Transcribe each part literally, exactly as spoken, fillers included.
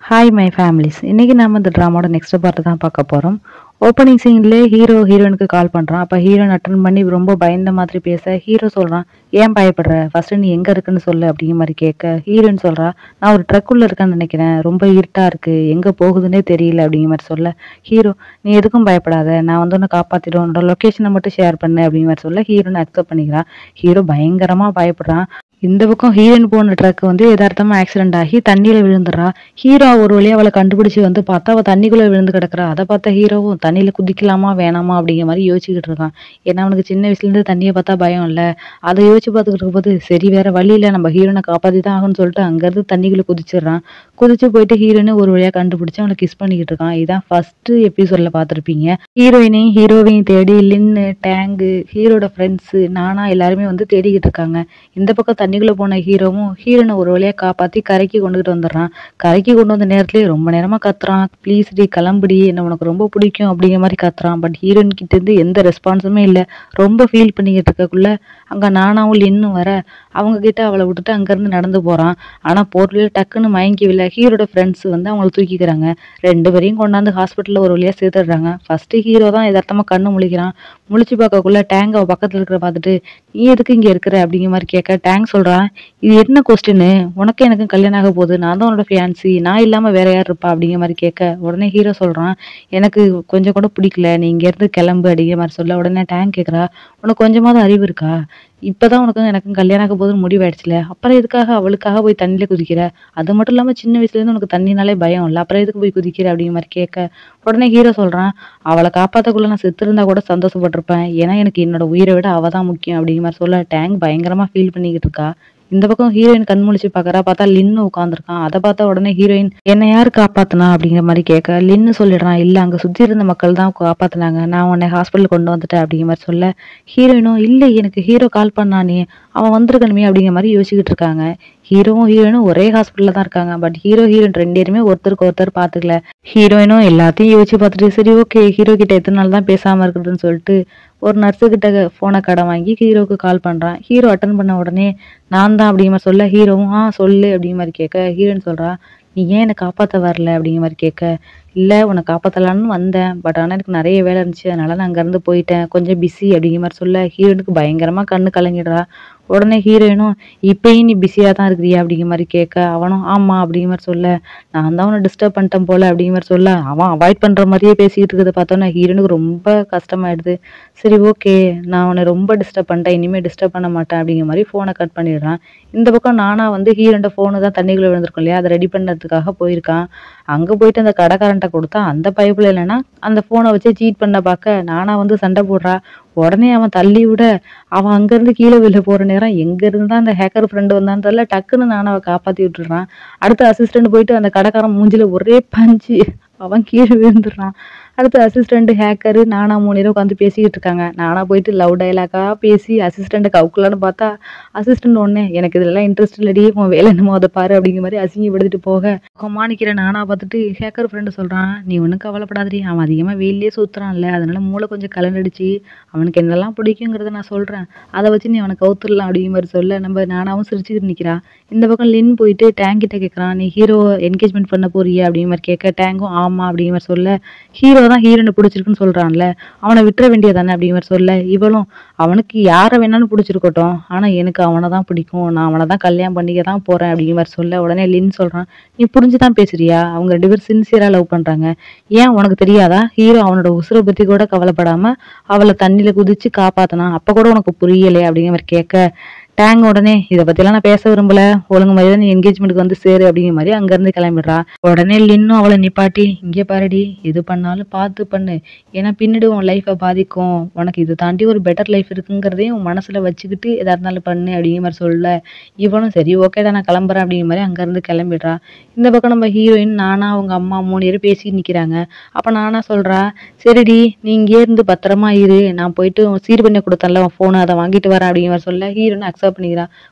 Hi my families. இன்னைக்கு நாம இந்த ட்ராமாவோட நெக்ஸ்ட் பார்ட் தான் பார்க்க போறோம். ஓப்பனிங் சீன்ல ஹீரோ ஹீரோனுக்கு கால் பண்றான். அப்ப ஹீரோன் அட்டன் பண்ணி ரொம்ப பயந்த மாதிரி பேச ஹீரோ சொல்றான், ஏன் பயப்படுற, ஃபர்ஸ்ட் நீ எங்க இருக்குன்னு சொல்லு அப்படிங்கிற மாதிரி கேட்க ஹீரோயின் சொல்றா, நான் ஒரு ட்ரக்குள்ள இருக்கேன்னு நினைக்கிறேன், ரொம்ப இருட்டா இருக்கு, எங்க போகுதுன்னே தெரியல அப்படிங்கிற மாதிரி சொல்ல ஹீரோ, நீ எதுக்கும் பயப்படாத, நான் வந்து உன்னை காப்பாத்திடுவோம், உன்னோட லொக்கேஷனை மட்டும் ஷேர் பண்ணு அப்படிங்கிற மாதிரி சொல்ல ஹீரோன் அக்செப்ட் பண்ணிக்கிறான். ஹீரோ பயங்கரமா பயப்படுறான். இந்த பக்கம் ஹீரோயின் போன ட்ரக் வந்து யதார்த்தமா ஆக்சிடென்ட் ஆகி தண்ணியில விழுந்துடுறா. ஹீரோ ஒரு வழியா அவளை கண்டுபிடிச்சு வந்து பார்த்தா அவ தண்ணிக்குள்ள விழுந்து கிடக்குறா. அதை பார்த்த ஹீரோவும் தண்ணியில குதிக்கலாமா வேணாமா அப்படிங்கிற மாதிரி யோசிச்சுக்கிட்டு இருக்கான். ஏன்னா அவனுக்கு சின்ன வயசுல இருந்து தண்ணியை பார்த்தா பயம் இல்ல. அதை யோசிச்சு பார்த்துக்கிட்டு இருக்கும்போது சரி வேற வழி இல்ல, நம்ம ஹீரோனை காப்பாத்தி தான் ஆகும்னு சொல்லிட்டு அங்கிருந்து தண்ணிக்குள்ள குதிச்சிடுறான். குதிச்சு போயிட்டு ஹீரோயினை ஒரு வழியா கண்டுபிடிச்சு அவனை கிஸ் பண்ணிக்கிட்டு இருக்கான். இதான் ஃபர்ஸ்ட் எபிசோட்ல பார்த்திருப்பீங்க. ஹீரோயினையும் ஹீரோவையும் தேடி லின்னு, டேங்கு, ஹீரோட ஃப்ரெண்ட்ஸ், நானா எல்லாருமே வந்து தேடிக்கிட்டு இருக்காங்க. இந்த பக்கம் தண்ணிக்குள்ள போன ஹீரோவும் ஹீரோனை ஒரு வழியா காப்பாத்தி கரைக்கு கொண்டுகிட்டு வந்துடுறான். கரைக்கு கொண்டு வந்த நேரத்திலேயே ரொம்ப நேரமா கத்துறான், ப்ளீஸ் டி கிளம்புடி, என்ன உனக்கு ரொம்ப பிடிக்கும் அப்படிங்கிற மாதிரி கத்துறான். பட் ஹீரோயின் கிட்ட இருந்து எந்த ரெஸ்பான்ஸுமே இல்லை. ரொம்ப ஃபீல் பண்ணிக்கிட்டு இருக்கக்குள்ள அங்க நானாவும் லின்னும் வர அவங்க கிட்ட அவளை விட்டுட்டு அங்கிருந்து நடந்து போறான். ஆனா போர்ட்ல டக்குன்னு மயங்கிவில்லை. ஹீரோட ஃப்ரெண்ட்ஸ் வந்து அவங்களை தூக்கிக்கிறாங்க. ரெண்டு பேரையும் கொண்டாந்து ஹாஸ்பிட்டல்ல ஒரு வழியா சேர்த்துடுறாங்க. ஃபர்ஸ்ட் ஹீரோ தான் யதார்த்தமா கண்ணு முழிக்கிறான். முழிச்சு பார்க்கக்குள்ள டேங்க் அவ பக்கத்துல இருக்கிற பார்த்துட்டு, நீ எதுக்கு இங்க இருக்கிற அப்படிங்கிற மாதிரி கேட்க டேங்க் சொல்றான், இது என்ன கொஸ்டின்னு, உனக்கு எனக்கு கல்யாணம் ஆக போகுது, நான் தான் உன்னோட ஃபியான்சி, நான் இல்லாம வேற யார் இருப்பா அப்படிங்கிற மாதிரி கேட்க உடனே ஹீரோ சொல்றான், எனக்கு கொஞ்சம் கூட பிடிக்கல, நீ இங்க இருந்து கிளம்பு அப்படிங்கிற மாதிரி சொல்ல உடனே டேங்க் கேட்கறா, உனக்கு கொஞ்சமாவது அறிவு இருக்கா, இப்பதான் உனக்கும் எனக்கும் கல்யாணம் ஆக போதுன்னு முடிவாயிடுச்சுல, அப்புறம் எதுக்காக அவளுக்காக போய் தண்ணியில குதிக்கிற, அது மட்டும் இல்லாம சின்ன வயசுல இருந்து உனக்கு தண்ணினாலே பயம் இல்ல, அப்புறம் எதுக்கு போய் குதிக்கிற அப்படிங்கிற மாதிரி கேட்க உடனே ஹீரோ சொல்றான், அவளை காப்பாத்தக்குள்ள நான் செத்து இருந்தா கூட சந்தோஷப்பட்டிருப்பேன், ஏன்னா எனக்கு என்னோட உயிரை விட அவ தான் முக்கியம் அப்படிங்கிற மாதிரி சொல்ல டேங்க் பயங்கரமா ஃபீல் பண்ணிக்கிட்டு இருக்கா. இந்த பக்கம் ஹீரோயின் கண் முழிச்சு பாக்குறா, பார்த்தா லின்னு உட்காந்துருக்கான். அதை பார்த்தா உடனே ஹீரோயின், என்ன யாரு காப்பாத்தினா அப்படிங்கிற மாதிரி கேட்க லின்னு சொல்லிடுறான், இல்ல அங்க சுத்தி இருந்த மக்கள் தான் காப்பாத்தினாங்க, நான் உன்னை ஹாஸ்பிட்டல் கொண்டு வந்துட்டேன் அப்படிங்கிற மாதிரி சொல்ல ஹீரோயினும், இல்ல எனக்கு ஹீரோ கால் பண்ணானே, அவன் வந்திருக்கணுமே அப்படிங்கிற மாதிரி யோசிச்சுக்கிட்டு இருக்காங்க. ஹீரோவும் ஹீரோயினும் ஒரே ஹாஸ்பிட்டல்ல தான் இருக்காங்க. பட் ஹீரோ ஹீரோயின் ரெண்டு பேருமே ஒருத்தருக்கு ஒருத்தர் பாத்துக்கல. ஹீரோயினும் எல்லாத்தையும் யோசிச்சு பார்த்துட்டு சரி ஓகே ஹீரோ கிட்ட எத்தனை நாள் தான் பேசாம இருக்குதுன்னு சொல்லிட்டு ஒரு நர்ஸு கிட்ட போனை கடன் வாங்கி ஹீரோவுக்கு கால் பண்றான். ஹீரோ அட்டன் பண்ண உடனே நான் தான் அப்படிங்கிற மாதிரி சொல்ல ஹீரோவும் ஆ சொல்லு அப்படிங்கிற மாதிரி கேட்க ஹீரோயின் சொல்றா, நீ ஏன் என்னை காப்பாத்த வரல அப்படிங்கிற மாதிரி கேட்க, இல்ல உன்னை காப்பாத்தலான்னு வந்தேன், பட் ஆனா எனக்கு நிறைய வேலை இருந்துச்சு, அதனால நான் அங்க இருந்து போயிட்டேன், கொஞ்சம் பிஸி அப்படிங்கிற மாதிரி சொல்ல ஹீரோனுக்கு பயங்கரமா கண்ணு கலங்கிடுறா. உடனே ஹீரோயினும், இப்பயும் நீ பிஸியா தான் இருக்கிறியா அப்படிங்கிற மாதிரி கேட்க அவனும் ஆமா அப்படிங்கிற மாதிரி சொல்ல, நான் தான் அவனை டிஸ்டர்ப் பண்ணிட்டேன் போல அப்படிங்கிற மாதிரி சொல்ல அவன் அவாய்ட் பண்ற மாதிரியே பேசிக்கிட்டு இருக்கிறத பார்த்தோன்னா ஹீரோனுக்கு ரொம்ப கஷ்டமாயிடுது. சரி ஓகே நான் அவனை ரொம்ப டிஸ்டர்ப் பண்ணிட்டேன், இனிமே டிஸ்டர்ப் பண்ண மாட்டேன் அப்படிங்கிற மாதிரி போனை கட் பண்ணிடுறான். இந்த பக்கம் நானா வந்து ஹீரோண்ட போனு தான் தண்ணிக்குள்ள விழுந்திருக்கும் இல்லையா, அதை ரெடி பண்ணதுக்காக போயிருக்கான். அங்க போயிட்டு அந்த கடைக்காரன்ட்ட கொடுத்தா அந்த பைப்புல இல்லைன்னா அந்த போனை வச்சு சீட் பண்ண பார்க்க நானா வந்து சண்டை போடுறா. உடனே அவன் தள்ளி விட அவன் அங்க இருந்து கீழே விழ போற நேரம் எங்க இருந்தா அந்த ஹேக்கர் ஃப்ரெண்டு வந்தான்னு தெரியல, டக்குன்னு நானும் அவ காப்பாத்தி விட்டுறான். அடுத்து அசிஸ்டன்ட் போயிட்டு அந்த கடைக்காரன் மூஞ்சில ஒரே பஞ்சு, அவன் கீழே விழுந்துடுறான். அடுத்து அசிஸ்டன்ட் ஹேக்கரு நானா மூணு நேரம் உட்காந்து பேசிக்கிட்டு இருக்காங்க. நானா போயிட்டு லவ் டைலாக்கா பேசி அசிஸ்டண்ட்டை கவுக்கலான்னு பார்த்தா அசிஸ்டன்ட் ஒண்ணு, எனக்கு இதெல்லாம் இன்ட்ரெஸ்ட் இல்லடி, உன் வேலை என்னமோ அதை பாரு அப்படிங்கிற மாதிரி அசிங்கப்படுத்திட்டு போக மாணிக்கிற நானா பார்த்துட்டு ஹேக்கர் ஃப்ரெண்டு சொல்றான், நீ ஒன்றும் கவலைப்படாதடி, அவன் அதிகமா வெயிலே சுத்துறான்ல, அதனால மூளை கொஞ்சம் கலண்டடிச்சு அவனுக்கு என்னெல்லாம் பிடிக்குங்கிறத நான் சொல்றேன், அதை வச்சு நீ அவனை கவுத்துடலாம் அப்படிங்கிற மாதிரி சொல்ல நம்ம நானாவும் சிரிச்சுக்கிட்டு நிக்கிறா. இந்த பக்கம் லின் போயிட்டு டேங்க் கிட்ட கேட்கறான், நீ ஹீரோ என்கேஜ்மெண்ட் பண்ண போறியா அப்படிங்கிற மாதிரி கேட்க டேங்கும் ஆமா அப்படிங்கிற மாதிரி சொல்ல, ஹீரோ தான் ஹீரோனை பிடிச்சிருக்குன்னு சொல்றான்ல, அவனை விட்டுற வேண்டியதானே அப்படிங்கிற மாதிரி சொல்ல இவளும், அவனுக்கு யாரை வேணாலும் பிடிச்சிருக்கட்டும், ஆனா எனக்கு அவனை தான் பிடிக்கும், நான் அவனை தான் கல்யாணம் பண்ணிக்க தான் போறேன் அப்படிங்கிற மாதிரி சொல்ல உடனே லின் சொல்றான், நீ புரிஞ்சுதான் பேசுறியா, அவங்க ரெண்டு பேரும் சின்சியரா லவ் பண்றாங்க, ஏன் உனக்கு தெரியாதா, ஹீரோ அவனோட உசுரை பத்தி கூட கவலைப்படாம அவளை தண்ணியில குதிச்சு காப்பாத்தினா, அப்ப கூட உனக்கு புரியலையே அப்படிங்கிற மாதிரி கேட்க டேங் உடனே இதை பத்திலாம் நான் பேச விரும்பல, ஒழுங்கு மாதிரி தான் நீ என்கேஜ்மெண்ட்டுக்கு வந்து சேரு அப்படிங்கிற மாதிரி அங்க இருந்து கிளம்பிடுறா. உடனே லின்னும் அவளை நிப்பாட்டி, இங்கே பாருடி, எது பண்ணாலும் பார்த்து பண்ணு, ஏன்னா பின்னாடி உன் லைஃபை பாதிக்கும், உனக்கு இது தாண்டி ஒரு பெட்டர் லைஃப் இருக்குங்கிறதையும் உன் மனசுல வச்சுக்கிட்டு எதா இருந்தாலும் பண்ணு அப்படிங்கிற மாதிரி சொல்ல இவனும் சரி ஓகேடா நான் கிளம்புறேன் அப்படிங்கிற மாதிரி அங்க இருந்து கிளம்பிடுறா. இந்த பக்கம் நம்ம ஹீரோயின் நானா அவங்க அம்மா மூணு பேரும் பேசி நிக்கிறாங்க. அப்ப நானா சொல்றா, சரிடி நீ இங்கே இருந்து பத்திரமா இரு, நான் போயிட்டு சீர் பண்ணி கொடுத்தேன்ல உன் போனு, அதை வாங்கிட்டு வரேன் அப்படிங்கிற மாதிரி சொல்ல ஹீரோன்னு அக்செப்ட் பண்ணிக்கிறா.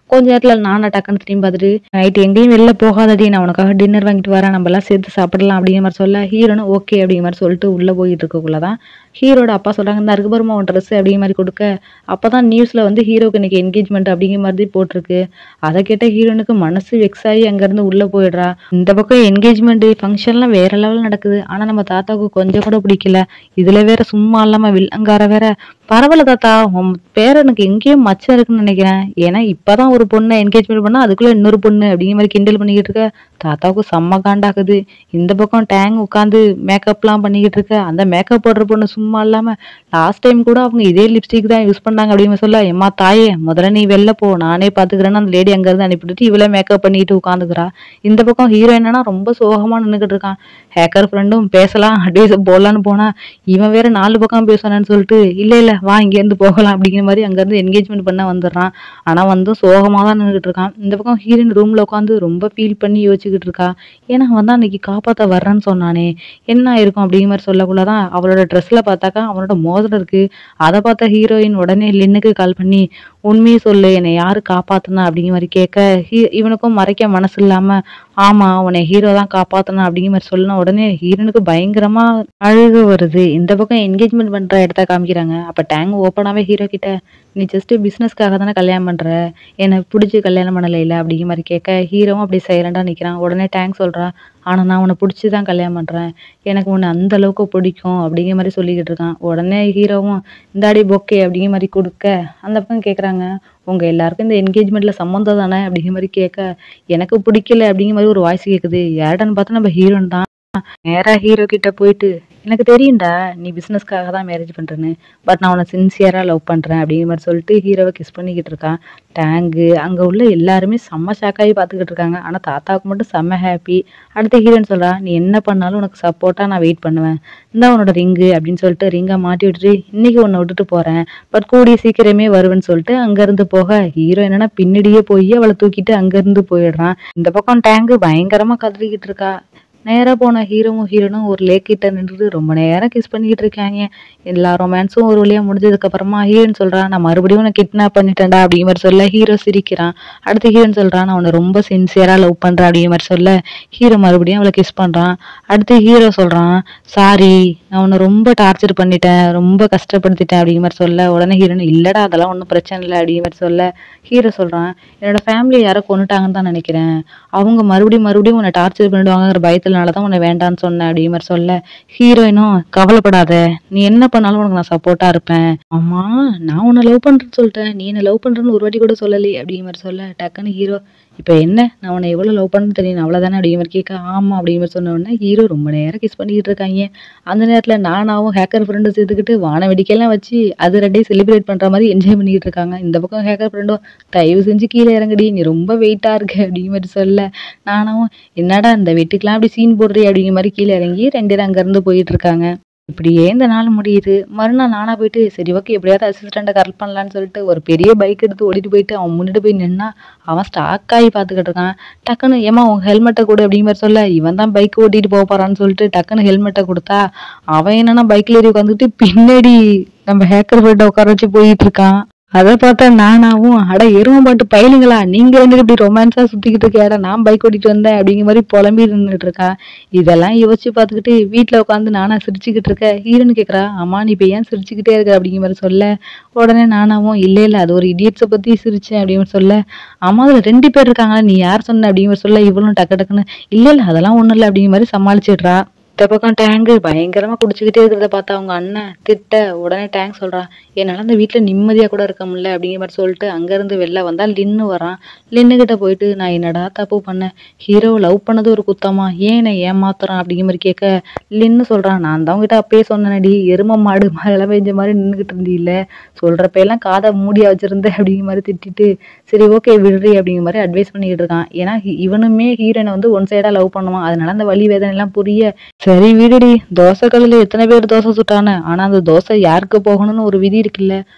கொஞ்ச நேரத்துல நானா டக்குன்னு திரும்பி பார்த்துட்டு, நைட் எங்கேயும் வெளில போகாதடி, நான் உனக்காக டின்னர் வாங்கிட்டு வரேன், நம்ம எல்லாம் சேர்த்து சாப்பிடலாம் அப்படிங்கிற மாதிரி சொல்ல, ஹீரோனும் ஓகே அப்படிங்கிற மாதிரி சொல்லிட்டு உள்ள போயிட்டு இருக்கக்குள்ளதான் ஹீரோட அப்பா சொல்றாங்க, இந்த இருக்கு பாருமா உன் ட்ரெஸ் அப்படிங்கிற மாதிரி கொடுக்க, அப்பதான் நியூஸ்ல வந்து ஹீரோக்கு இன்னைக்கு என்கேஜ்மெண்ட் அப்படிங்கிற மாதிரி போட்டிருக்கு. அதை கேட்ட ஹீரோனுக்கு மனசு வெக்ஸ் ஆகி அங்கிருந்து உள்ள போயிடுறா. இந்த பக்கம் என்கேஜ்மெண்ட் ஃபங்க்ஷன்லாம் வேற லெவல் நடக்குது. ஆனா நம்ம தாத்தாவுக்கு கொஞ்சம் கூட பிடிக்கல. இதுல வேற சும்மா இல்லாம வில்லங்கார வேற. பரவாயில்ல தாத்தா, உன் பேரனுக்கு எங்கேயோ மச்சம் இருக்குன்னு நினைக்கிறேன். ஏன்னா இப்பதான் ஒரு பொண்ணை என்கேஜ்மெண்ட் பண்ணா அதுக்குள்ள இன்னொரு பொண்ணு அப்படிங்கிற மாதிரி கிண்டல் பண்ணிக்கிட்டு இருக்க. தாத்தாவுக்கு செம்ம காண்டாகுது. இந்த பக்கம் டேங் உட்காந்து மேக்கப்லாம் பண்ணிக்கிட்டு இருக்க. அந்த மேக்கப் போடுற பொண்ணு சும்மா இல்லாம லாஸ்ட் டைம் கூட அவங்க இதே லிப்ஸ்டிக் தான் யூஸ் பண்ணாங்க அப்படின்னு சொல்ல, எம்மா தாயே முதல்ல நீ வெளில போ, நானே பாத்துக்கிறேன்னு அந்த லேடி அங்க இருந்து அனுப்பிட்டு இவளே மேக்கப் பண்ணிட்டு உட்காந்துக்கிறா. இந்த பக்கம் ஹீரோ என்னன்னா ரொம்ப சோகமா நின்னுகிட்டு இருக்கான். ஹேக்கர் ஃப்ரெண்டும் பேசலாம் அட்வைஸ் போடலான்னு போனா, இவன் வேற நாலு பக்கம் பேசணும்னு சொல்லிட்டு, இல்ல இல்ல வா இங்க இருந்து போகலாம் அப்படிங்கிற மாதிரி அங்க இருந்து என்கேஜ்மெண்ட் பண்ண வந்துடுறான். ஆனா வந்து சோகமா தான் நின்றுட்டு இருக்கான். இந்த பக்கம் ஹீரோயின் ரூம்ல உட்காந்து ரொம்ப ஃபீல் பண்ணி யோசிச்சுக்கிட்டு இருக்கா. ஏன்னா அவன் தான் அன்னைக்கு காப்பாத்த வர்றேன்னு சொன்னானே, என்ன ஆயிருக்கும் அப்படிங்கிற மாதிரி சொல்லக்குள்ளதான் அவளோட ட்ரெஸ்ல பார்த்தாக்கா அவனோட மோதிரம் இருக்கு. அதை பார்த்த ஹீரோயின் உடனே லின்னுக்கு கால் பண்ணி, உண்மையை சொல்லு, என்னை யாரு காப்பாத்துனா அப்படிங்கிற மாதிரி கேட்க, ஹீ- இவனுக்கும் மறைக்க மனசு இல்லாம, ஆமா உன்னை ஹீரோ தான் காப்பாத்தனா அப்படிங்கிற மாதிரி சொன்ன உடனே ஹீரோனுக்கு பயங்கரமா அழுக வருது. இந்த பக்கம் என்கேஜ்மெண்ட் பண்ற இடத்த காமிக்கிறாங்க. அப்ப டேங் ஓப்பனாவே ஹீரோ கிட்ட, நீ ஜஸ்ட் பிசினஸ்க்காக தானே கல்யாணம் பண்ற, எனக்கு பிடிச்சி கல்யாணம் பண்ணல இல்ல அப்படிங்கிற மாதிரி கேட்க, ஹீரோவும் அப்படியே சைலண்டா நிக்கிறான். உடனே டேங் சொல்றா, ஆனா நான் உன்னை பிடிச்சிதான் கல்யாணம் பண்றேன், எனக்கு உன்னை அந்த அளவுக்கு பிடிக்கும் அப்படிங்கிற மாதிரி சொல்லிக்கிட்டு இருக்கான். உடனே ஹீரோவும் இந்தாடி பொக்கே அப்படிங்கிற மாதிரி கொடுக்க, அந்த பக்கம் கேக்குறாங்க, உங்க எல்லாருக்கும் இந்த என்கேஜ்மெண்ட்ல சம்மந்தம் தானே அப்படிங்கிற மாதிரி கேட்க, எனக்கு பிடிக்கல அப்படிங்கிற மாதிரி ஒரு வாய்ஸ் கேக்குது. யாருடான்னு பார்த்தா நம்ம ஹீரோன் தான். நேரா ஹீரோ கிட்ட போயிட்டு, எனக்கு தெரியும்டா நீ பிசினஸ்க்காக தான் மேரேஜ் பண்றேன்னு, பட் நான் உன்னை சின்சியரா லவ் பண்றேன் அப்படிங்கிற மாதிரி சொல்லிட்டு ஹீரோவை கிஸ் பண்ணிக்கிட்டு இருக்கான். டேங்கு அங்க உள்ள எல்லாருமே செம்ம ஷாக்காகி பார்த்துக்கிட்டு இருக்காங்க. ஆனா தாத்தாவுக்கு மட்டும் செம்ம ஹாப்பி. அடுத்த ஹீரோன்னு சொல்றா, நீ என்ன பண்ணாலும் உனக்கு சப்போர்ட்டா நான் வெயிட் பண்ணுவேன், இந்த உன்னோட ரிங்கு அப்படின்னு சொல்லிட்டு ரிங்கை மாட்டி விட்டுட்டு, இன்னைக்கு உன்னை விட்டுட்டு போறேன், பட் கூடிய சீக்கிரமே வருவேன்னு சொல்லிட்டு அங்க இருந்து போக, ஹீரோ என்னன்னா பின்னாடியே போய் அவளை தூக்கிட்டு அங்க இருந்து போயிடுறான். இந்த பக்கம் டேங்கு பயங்கரமா கதறிக்கிட்டு இருக்கா. நேரா போன ஹீரோவும் ஹீரோனும் ஒரு லேக் கிட்ட நின்றுட்டு ரொம்ப நேரம் கிஸ் பண்ணிக்கிட்டு இருக்காங்க. எல்லா ரொமான்ஸும் ஒரு வழியா முடிஞ்சதுக்கு அப்புறமா ஹீரோயின் சொல்றா, நான் மறுபடியும் உன்னை கிட்னாப் பண்ணிட்டேன்டா அப்படிங்கிற மாதிரி சொல்ல, ஹீரோ சிரிக்கிறான். அடுத்து ஹீரோயின் சொல்றான், நான் உன்னை ரொம்ப சின்சியரா லவ் பண்றேன் அப்படிங்கிற மாதிரி சொல்ல, ஹீரோ மறுபடியும் அவளை கிஸ் பண்றான். அடுத்து ஹீரோ சொல்றான், சாரி நான் உன்னை ரொம்ப டார்ச்சர் பண்ணிட்டேன், ரொம்ப கஷ்டப்படுத்திட்டேன் அப்படிங்கிற மாதிரி சொல்ல, உடனே ஹீரோயின் இல்லடா அதெல்லாம் ஒன்றும் பிரச்சனை இல்லை அப்படிங்கிற மாதிரி சொல்ல, ஹீரோ சொல்றான், என்னோட ஃபேமிலியை யாரோ கொன்னுட்டாங்கன்னு தான் நினைக்கிறேன், அவங்க மறுபடியும் மறுபடியும் உன்னை டார்ச்சர் பண்ணிடுவாங்கிற பயத்தினாலதான் உன்னை வேண்டான்னு சொன்னேன் அப்படிங்கிற மாதிரி சொல்ல, ஹீரோயினும் கவலைப்படாத, நீ என்ன பண்ணாலும் உனக்கு நான் சப்போர்ட்டா இருப்பேன். ஆமா நான் உன்னை லவ் பண்றேன்னு சொல்லிட்டேன், நீ என்ன லவ் பண்றேன்னு ஒரு வாட்டி கூட சொல்லலையே அப்படிங்கிற மாதிரி சொல்ல, டக்குன்னு ஹீரோ, இப்ப என்ன நான் உன்னை எவ்வளவு லவ் பண்ணு தெரியும் அவ்வளவுதானே அப்படிங்கிற மாதிரி கேட்க, ஆமா அப்படிங்கிற மாதிரி சொன்ன உடனே ஹீரோ ரொம்ப நேரம் கிஸ் பண்ணிக்கிட்டு இருக்காங்க. அந்த நேரத்துல நானாவும் ஹேக்கர் ஃப்ரெண்டும் சேர்த்துக்கிட்டு வான வெடிக்கையெல்லாம் வச்சு அது ரெண்டையும் செலிப்ரேட் பண்ற மாதிரி என்ஜாய் பண்ணிக்கிட்டு இருக்காங்க. இந்த பக்கம் ஹேக்கர் ஃப்ரெண்டும், தயவு செஞ்சு கீழே இறங்குடி, நீ ரொம்ப வெயிட்டா இருக்கு அப்படிங்கிற மாதிரி சொல்ல, நானாவும் என்னடா இந்த வெட்டுக்கெல்லாம் அப்படி சீன் போடுறீ அப்படிங்கிற மாதிரி கீழே இறங்கி ரெண்டு பேரும் அங்க இருந்து போயிட்டு இருக்காங்க. இப்படியே இந்த நாள் முடியுது. மறுநாள் நானா போயிட்டு, சரி ஓகே எப்படியாவது அசிஸ்டண்ட்டை கரெக்ட் பண்ணலான்னு சொல்லிட்டு ஒரு பெரிய பைக் எடுத்து ஓடிட்டு போயிட்டு அவன் முன்னிட்டு போய் நின்னா, அவன் ஸ்டாக் ஆகி பார்த்துக்கிட்டு இருக்கான். டக்குன்னு ஏமா உன் ஹெல்மெட்டை கொடு அப்படிங்கிற மாதிரி சொல்ல, இவன் தான் பைக் ஓட்டிட்டு போக போறான்னு சொல்லிட்டு டக்குன்னு ஹெல்மெட்டை கொடுத்தா, அவன் என்னன்னா பைக்ல ஏறி உட்காந்துட்டு பின்னாடி நம்ம ஹேக்கர் போயிட்டு உட்கார வச்சு போயிட்டு இருக்கான். அதை பார்த்தா நானாவும், அட எருவம் பாட்டு பயலுங்களா, நீங்க ரெண்டு இப்படி ரொமான்ஸா சுத்திக்கிட்டு இருக்கியாடா, நான் பைக் ஓட்டிட்டு வந்தேன் அப்படிங்கிற மாதிரி புலம்பி நின்றுட்டு இருக்கா. இதெல்லாம் யோசிச்சு பார்த்துக்கிட்டு வீட்டுல உட்காந்து நானா சிரிச்சுக்கிட்டு இருக்க. ஹீரோன்னு கேக்குறா, அம்மா நீ இப்ப ஏன் சிரிச்சுக்கிட்டே இருக்க அப்படிங்கிற மாதிரி சொல்ல, உடனே நானாவும் இல்ல இல்ல அது ஒரு இடியட்ஸை பத்தி சிரிச்சேன் அப்படின்னு சொல்ல, அம்மா அதுல ரெண்டு பேர் இருக்காங்களா, நீ யார் சொன்ன அப்படிங்கிற மாதிரி சொல்ல, இவளும் டக்கு டக்குன்னு இல்ல இல்ல அதெல்லாம் ஒண்ணும் இல்லை அப்படிங்கிற மாதிரி சமாளிச்சிடுறா. இந்த பக்கம் டேங்கு பயங்கரமா குடிச்சுக்கிட்டே இருக்கிறத பார்த்தா அவங்க அண்ணன் திட்ட, உடனே டேங்க் சொல்றா, என்னால அந்த வீட்டுல நிம்மதியா கூட இருக்க முடியல அப்படிங்கிற மாதிரி சொல்லிட்டு அங்க இருந்து வெளில வந்தா லின்னு வரான். லின்னு கிட்ட போயிட்டு, நான் என்னடா தப்பு பண்ணேன், ஹீரோவை லவ் பண்ணது ஒரு குத்தமா, ஏன் என்னை ஏமாத்துறான் அப்படிங்கிற மாதிரி கேட்க, லின்னு சொல்றான், நான் தான் உங்ககிட்ட அப்பயே சொன்னேனடி, எரும மாடு மழை பெஞ்ச மாதிரி நின்றுகிட்டு இருந்தீல்ல, சொல்றப்ப எல்லாம் காதை மூடியா வச்சிருந்தேன் அப்படிங்கிற மாதிரி திட்டிட்டு, சரி ஓகே விடுறி அப்படிங்கிற மாதிரி அட்வைஸ் பண்ணிக்கிட்டு இருக்கான். ஏன்னா ஹி- இவனுமே ஹீரோனை வந்து ஒன் சைடா லவ் பண்ணுவான். அதனால அந்த வலி வேதனை எல்லாம் புரிய, சரி விடுடி, தோசை கல்லுல எத்தனை பேர் தோசை சுட்டானே, ஆனா அந்த தோசை யாருக்கு போகணும்னு ஒரு விதி இருக்குல்ல,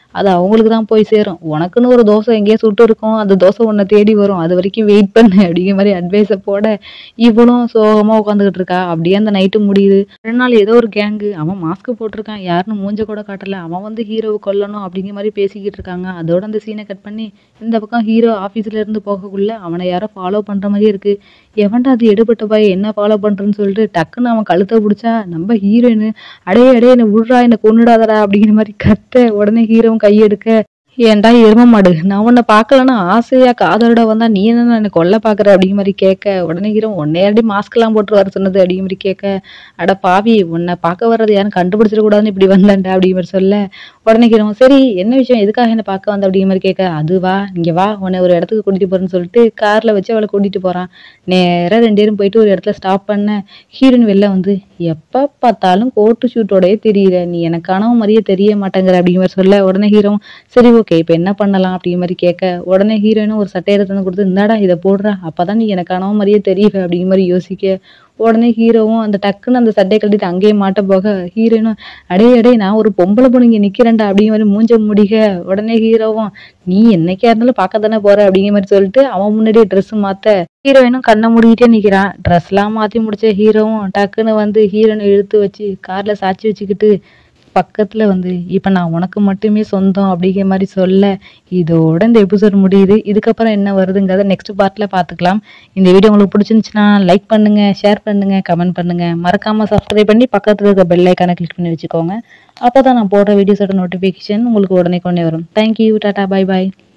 அது அவங்களுக்கு தான் போய் சேரும். உனக்குன்னு ஒரு தோசை எங்கேயோ சுட்டு இருக்கும். அந்த தோசை உன்னை தேடி வரும். அது வரைக்கும் வெயிட் பண்ணு அப்படிங்கிற மாரி அட்வைஸ போட, இவளும் சோகமா உட்காந்துக்கிட்டு இருக்கா. அப்படியே அந்த நைட்டு முடியுது. ரெண்டு நாள் ஏதோ ஒரு கேங்கு அவன் மாஸ்க் போட்டிருக்கான். யாருன்னு மூஞ்ச கூட காட்டல. அவன் வந்து ஹீரோவ கொல்லணும் அப்படிங்கிற மாரி பேசிக்கிட்டு இருக்காங்க. அதோட அந்த சீனை கட் பண்ணி இந்த பக்கம் ஹீரோ ஆஃபீஸ்ல இருந்து போகக்குள்ள அவனை யாரோ ஃபாலோ பண்ற மாதிரியே இருக்கு. எவன்டா அது எடுபட்ட பையன் என்ன ஃபாலோ பண்றேன்னு சொல்லிட்டு டக்குன்னு அவன் கழுத்தை பிடிச்சா நம்ம ஹீரோயின் அடே அடே என்ன விட்றா என்ன கொன்னுடாதடா அப்படிங்கிற மாதிரி கத்த உடனே ஹீரோவும் கையெடுக்க ஏன்டா எரும மாடு நான் உன்னை பார்க்கலன்னா ஆசையா காதலோட வந்தா நீ என்ன என்ன கொல்ல பாக்குற அப்படிங்கிற மாதிரி கேட்க உடனே ஹீரோ உன்னையாடி மாஸ்க் எல்லாம் போட்டு வர சொன்னது அப்படிங்கிற மாதிரி கேட்க அட பாவி உன்னை பார்க்க வர்றது யாரும் கண்டுபிடிச்சிட கூடாதுன்னு இப்படி வந்தான்டா அப்படிங்கிற மாதிரி சொல்ல உடனே ஹீரோ சரி என்ன விஷயம் எதுக்காக என்ன பார்க்க வந்த அப்படிங்கிற மாதிரி கேட்க அது வா இங்க வா உன்னை ஒரு இடத்துக்கு கூட்டிட்டு போறேன்னு சொல்லிட்டு கார்ல வச்சு அவளை கூட்டிட்டு போறான். நேரா ரெண்டு பேரும் போயிட்டு ஒரு இடத்துல ஸ்டாப் பண்ண ஹீரோயின் வெளில வந்து எப்ப பார்த்தாலும் கோட்டு ஷூட்டோடயே தெரியல நீ எனக்கானவ மாதிரியே தெரிய மாட்டேங்கிற அப்படிங்கிற மாதிரி சொல்ல உடனே ஹீரோ சரி ஓகே இப்ப என்ன பண்ணலாம் அப்படிங்கிற மாதிரி கேட்க உடனே ஹீரோயினும் ஒரு சட்டை எடுத்து வந்து கொடுத்து இந்தாடா இதை போடுற அப்பதான் நீ எனக்கானவ மாதிரியே தெரியல அப்படிங்கிற மாதிரி யோசிக்க உடனே ஹீரோவும் அந்த டக்குன்னு அந்த சட்டையை கட்டிட்டு அங்கேயே மாட்ட போக ஹீரோயினும் அடே அடே நான் ஒரு பொம்பளை பொண்ணு இங்க நிக்கிறேன்டா அப்படிங்கிற மாதிரி மூஞ்ச முடிக உடனே ஹீரோவும் நீ என்னைக்கா இருந்தாலும் பார்க்க தானே போற அப்படிங்கிற மாதிரி சொல்லிட்டு அவன் முன்னாடியே ட்ரெஸ் மாத்த ஹீரோயினும் கண்ணை மூடிக்கிட்டே நிக்கிறான். ட்ரெஸ் எல்லாம் மாத்தி முடிச்ச ஹீரோவும் டக்குன்னு வந்து ஹீரோயினை இழுத்து வச்சு கார்ல சாச்சி வச்சுக்கிட்டு பக்கத்துல வந்து இப்ப நான் உனக்கு மட்டுமே சொந்தம் அப்படிங்கிற மாதிரி சொல்ல இதோட இந்த எபிசோட் முடியுது. இதுக்கப்புறம் என்ன வருதுங்கிறத நெக்ஸ்ட் பார்ட்ல பாத்துக்கலாம். இந்த வீடியோ உங்களுக்கு பிடிச்சிருந்துச்சுன்னா லைக் பண்ணுங்க, ஷேர் பண்ணுங்க, கமெண்ட் பண்ணுங்க, மறக்காம சப்ஸ்கிரைப் பண்ணி பக்கத்துல இருக்க பெல் ஐக்கானை கிளிக் பண்ணி வச்சுக்கோங்க. அப்பதான் நான் போடுற வீடியோஸோட நோட்டிபிகேஷன் உங்களுக்கு உடனே கொண்டே வரும். தேங்க்யூ, டாடா, பை பாய்.